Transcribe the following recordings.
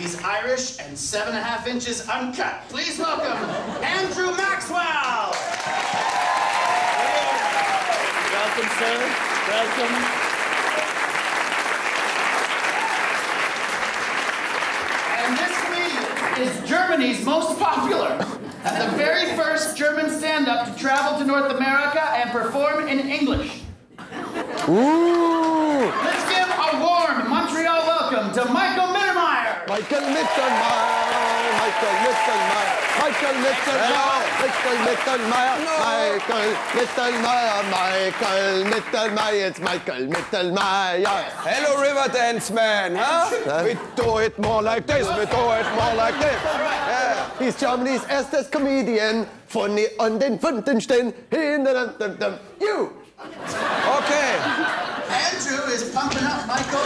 He's Irish and 7.5 inches uncut. Please welcome Andrew Maxwell. Welcome, sir. Welcome. And this week is Germany's most popular. And the very first German stand-up to travel to North America and perform in English. Ooh! Let's give a warm Montreal welcome to Michael Mittermeier. Michael Mittermeier, Michael Mittermeier, Michael Mittermeier, Michael Mittermeier, Michael Mittermeier, Michael Mittermeier, it's Michael Mittermeier. Hello, Riverdance man, huh? We do it more like this, we do it more like this. Yeah. He's Germany's bestest comedian, funny on den Funtenstein, you. Okay. Andrew is pumping up Michael.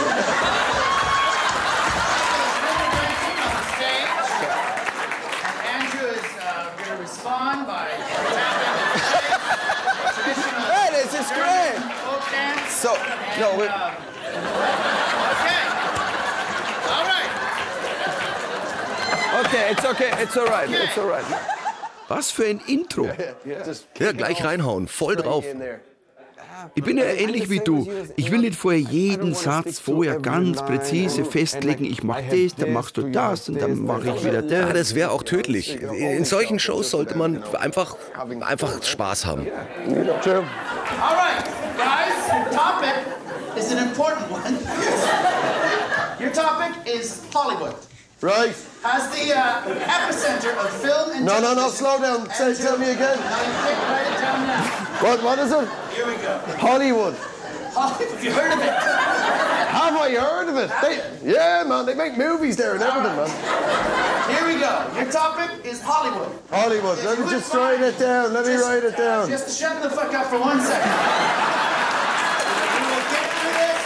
Andrew is going to respond by traditional. Hey, this is great. Folk dance. So, And, no, okay. All right. okay, it's all right, it's all right. Was für ein Intro. Ja, gleich reinhauen, voll drauf. Ich bin ja ähnlich wie du. Ich will nicht vorher jeden Satz vorher ganz präzise festlegen. Ich mach das, dann machst du das und dann mache ich wieder das. Ja, das wäre auch tödlich. In solchen Shows sollte man einfach Spaß haben. True. All right, guys, your topic is an important one. Your topic is Hollywood. Right. As the epicenter of film and No, slow down. Tell me again. Now you can't write it down now. What is it? Here we go. Hollywood. Hollywood, have you heard of it? Have I heard of it? Yeah, man, they make movies there and everything, man. Here we go. Your topic is Hollywood. Hollywood. Let me just write it down. Let me write it down. Just shut the fuck up for 1 second. We will get through this.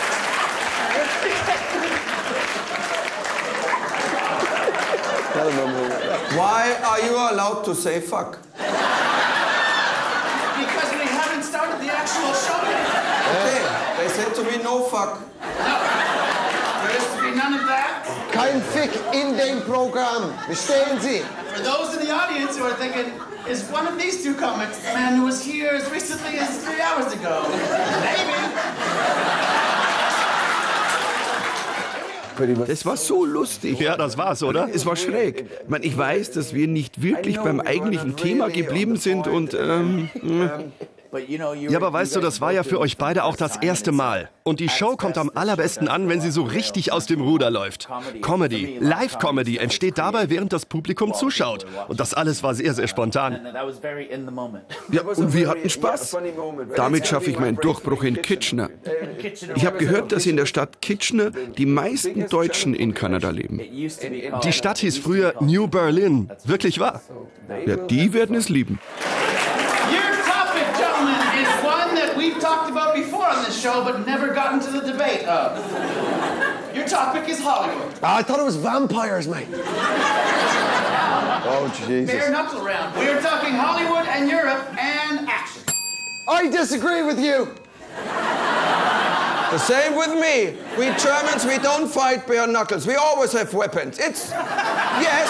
Why are you allowed to say fuck? Because we haven't started the actual show yet. Okay, they said to me no fuck. No. There is to be none of that. Kein Fick in dem Programm. Verstehen Sie? For those in the audience who are thinking, is one of these two comics the man who was here as recently as 3 hours ago? Maybe. Das war so lustig. Ja, das war's, oder? Es war schräg. Ich meine, ich weiß, dass wir nicht wirklich beim eigentlichen Thema geblieben sind und Ja, aber weißt du, das war ja für euch beide auch das erste Mal. Und die Show kommt am allerbesten an, wenn sie so richtig aus dem Ruder läuft. Comedy, Live-Comedy entsteht dabei, während das Publikum zuschaut. Und das alles war sehr, sehr spontan. ja, und wir hatten Spaß. Damit schaffe ich meinen Durchbruch in Kitchener. Ich habe gehört, dass in der Stadt Kitchener die meisten Deutschen in Kanada leben. Die Stadt hieß früher New Berlin. Wirklich wahr? Ja, die werden es lieben. Is one that we've talked about before on this show, but never gotten to the debate of. Your topic is Hollywood. I thought it was vampires, mate. Oh, Jesus. Bare knuckle round. We are talking Hollywood and Europe and action. I disagree with you. The same with me. We Germans, we don't fight bare knuckles. We always have weapons. It's, yes.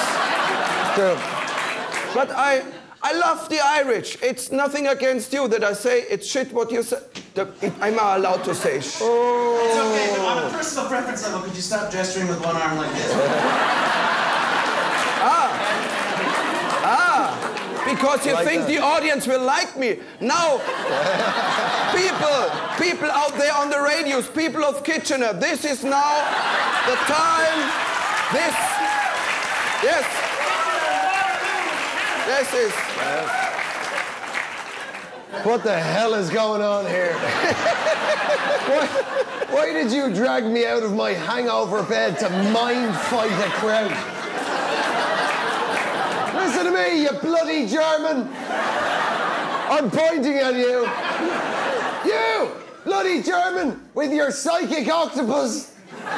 But I love the Irish. It's nothing against you that I say it's shit what you say. I'm allowed to say It's okay. On a personal preference level, could you stop gesturing with one arm like this? Because you like think the audience will like me. Now, people out there on the radios, people of Kitchener, this is now the time. Yes. This is. What the hell is going on here? Why did you drag me out of my hangover bed to mind fight a crowd? Listen to me, you bloody German! I'm pointing at you. You, bloody German, with your psychic octopus.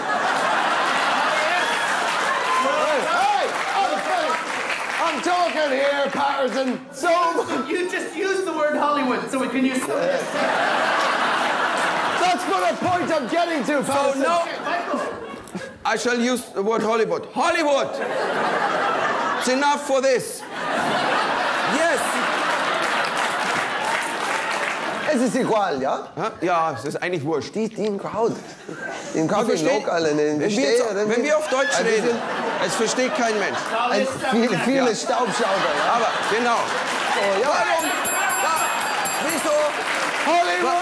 I'm talking here, Patterson. So you just use the word Hollywood, so we can use. That's what a point I'm getting to, Patterson. So no, I shall use the word Hollywood. Hollywood! It's enough for this. Yes. Es ist egal, ja? Ja, es ist eigentlich wurscht. Die im Crowd. Im Crowd ist Wenn wir auf Deutsch reden, es versteht kein Mensch. Viele Staubsauger, ja? Aber, genau. Oh, ja. Warum? Wieso? Hollywood!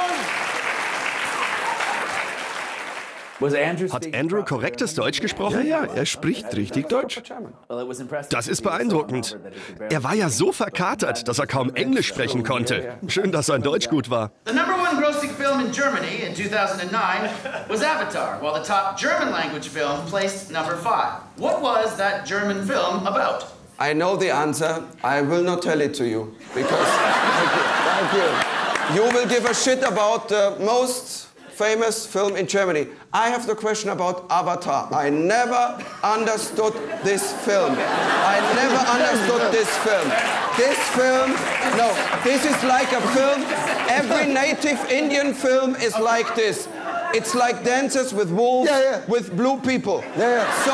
Hat Andrew korrektes Deutsch gesprochen? Ja, er spricht richtig Deutsch. Das ist beeindruckend. Er war ja so verkatert, dass er kaum Englisch sprechen konnte. Schön, dass sein Deutsch gut war. The #1 grossing film in Germany in 2009 was Avatar, while the top German language film placed number 5. What was that German film about? I know the answer. I will not tell it to you because Thank you. you will give a shit about the most famous film in Germany. I have the question about Avatar. I never understood this film. I never understood this film. This film, no, this is like a film. Every native Indian film is like this. It's like Dances with Wolves with blue people. Yeah. So,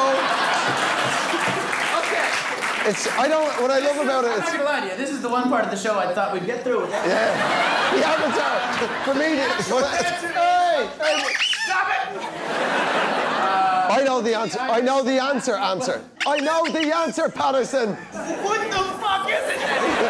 What I love about it, I'm not gonna lie to you, this is the one part of the show I thought we'd get through. the Avatar. For me, hey! Stop it! I know the answer. I know the answer. I know the answer, Patterson. What the fuck is it?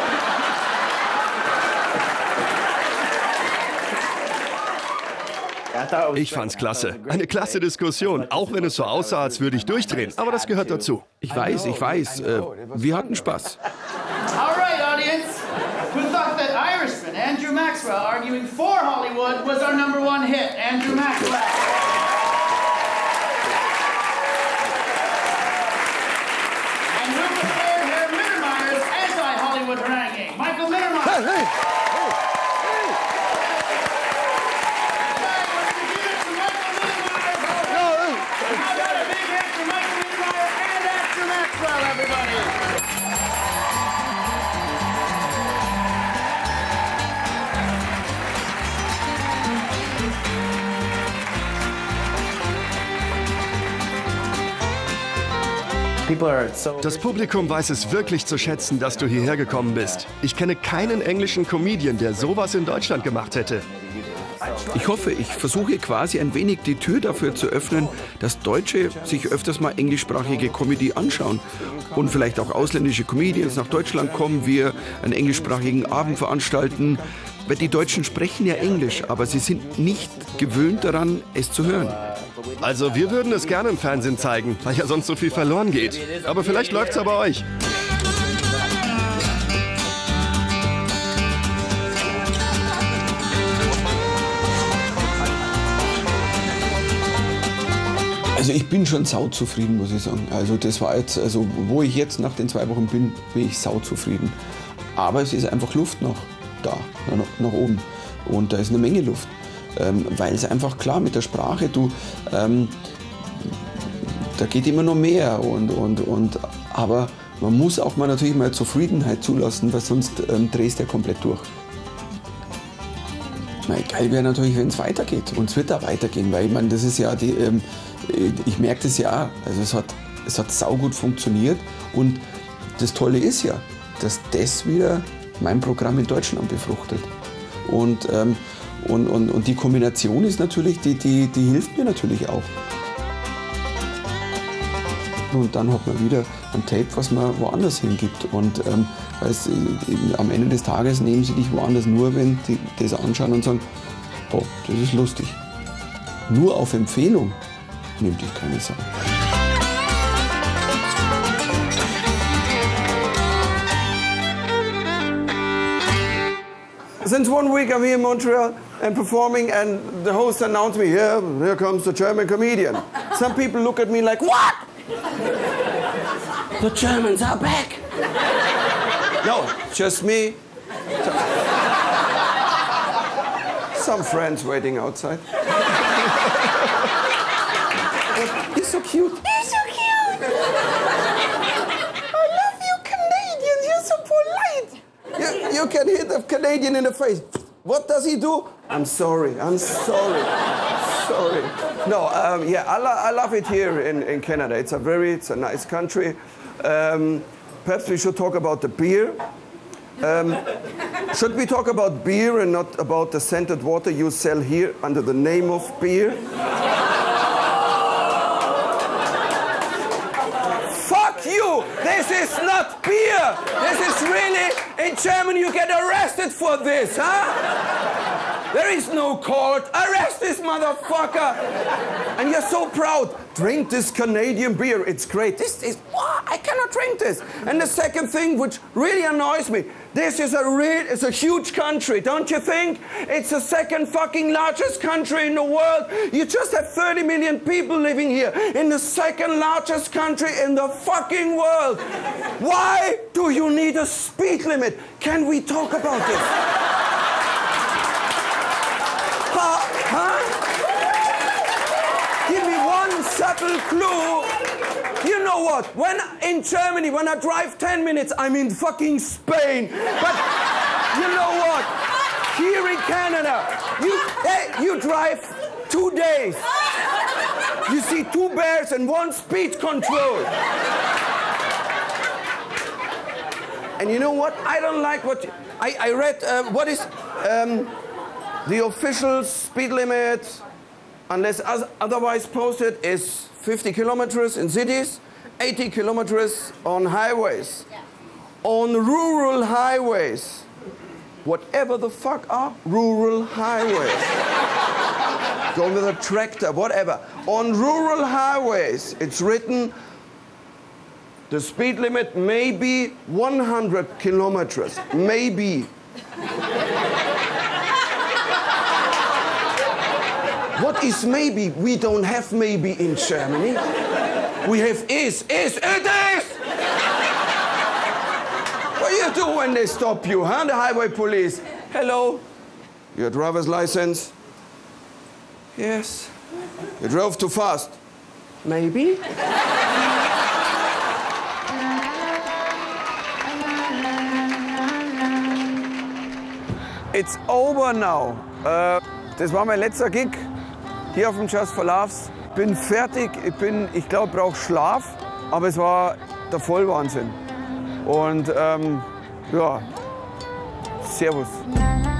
Ich fand's klasse. Eine klasse Diskussion, auch wenn es so aussah, als würde ich durchdrehen. Aber das gehört dazu. Ich weiß. Wir hatten Spaß. All right, audience. Who thought that Irishman Andrew Maxwell arguing for Hollywood was our #1 hit? Andrew Maxwell. And who prepared Herr Mittermeier's anti-Hollywood ranking? Michael Mittermeier. Hey. How about a big hit for Michael Mittermeier and Andrew Maxwell, everybody? Das Publikum weiß es wirklich zu schätzen, dass du hierher gekommen bist. Ich kenne keinen englischen Comedian, der sowas in Deutschland gemacht hätte. Ich hoffe, ich versuche quasi ein wenig die Tür dafür zu öffnen, dass Deutsche sich öfters mal englischsprachige Comedy anschauen und vielleicht auch ausländische Comedians nach Deutschland kommen, wir einen englischsprachigen Abend veranstalten. Weil die Deutschen sprechen ja Englisch, aber sie sind nicht gewöhnt daran, es zu hören. Also wir würden es gerne im Fernsehen zeigen, weil ja sonst so viel verloren geht. Aber vielleicht läuft's ja bei euch. Also ich bin schon sauzufrieden, muss ich sagen. Also das war jetzt, also wo ich jetzt nach den 2 Wochen bin ich sauzufrieden. Aber es ist einfach Luft noch da, nach oben. Und da ist eine Menge Luft. Weil es einfach klar mit der Sprache, da geht immer noch mehr. Aber man muss auch mal natürlich mal Zufriedenheit zulassen, weil sonst drehst du ja komplett durch. Geil wäre natürlich, wenn es weitergeht. Und es wird da weitergehen, weil ich meine, das ist ja ich merke das ja, also es hat saugut funktioniert. Und das Tolle ist ja, dass das wieder mein Programm in Deutschland befruchtet. Und die Kombination ist natürlich, die hilft mir natürlich auch. Und dann hat man wieder ein Tape, was man woanders hingibt. Und am Ende des Tages nehmen sie dich woanders nur, wenn die das anschauen und sagen, oh, das ist lustig. Nur auf Empfehlung nimmt dich keine Sau. Since 1 week I'm here in Montreal and performing, and the host announced me, here comes the German comedian. Some people look at me like, what? The Germans are back. No, just me. Some friends waiting outside. He's so cute. You're so cute. I love you Canadians. You're so polite. You can hit a Canadian in the face. What does he do? I'm sorry. Sorry. No, yeah, I love it here in Canada. It's a nice country. Perhaps we should talk about the beer. Should we talk about beer and not about the scented water you sell here under the name of beer? Fuck you! This is not beer! This is really, in Germany you get arrested for this, huh? There is no court. Arrest this motherfucker! And you're so proud. Drink this Canadian beer. It's great. This is, I cannot drink this. And the second thing, which really annoys me, this is it's a huge country, don't you think? It's the second fucking largest country in the world. You just have 30 million people living here in the second largest country in the fucking world. Why do you need a speed limit? Can we talk about this? Huh? Give me one subtle clue. You know what? In Germany, when I drive 10 minutes, I'm in fucking Spain. But you know what? Here in Canada, you drive 2 days. You see 2 bears and 1 speed control. And you know what? I don't like what... I read, what is... the official speed limit, unless otherwise posted, is 50 kilometers in cities, 80 kilometers on highways. Yeah. On rural highways, whatever the fuck are rural highways? Go with a tractor, whatever. On rural highways, it's written, the speed limit may be 100 kilometers, maybe. What is maybe? We don't have maybe in Germany. We have is, it is! What do you do when they stop you, huh? The highway police. Hello? Your driver's license? Yes. You drove too fast. Maybe? It's over now. Das war mein letzter Gig hier auf dem Just for Laughs. Bin fertig, ich glaube, ich brauche Schlaf, aber es war der Vollwahnsinn. Und ja, Servus.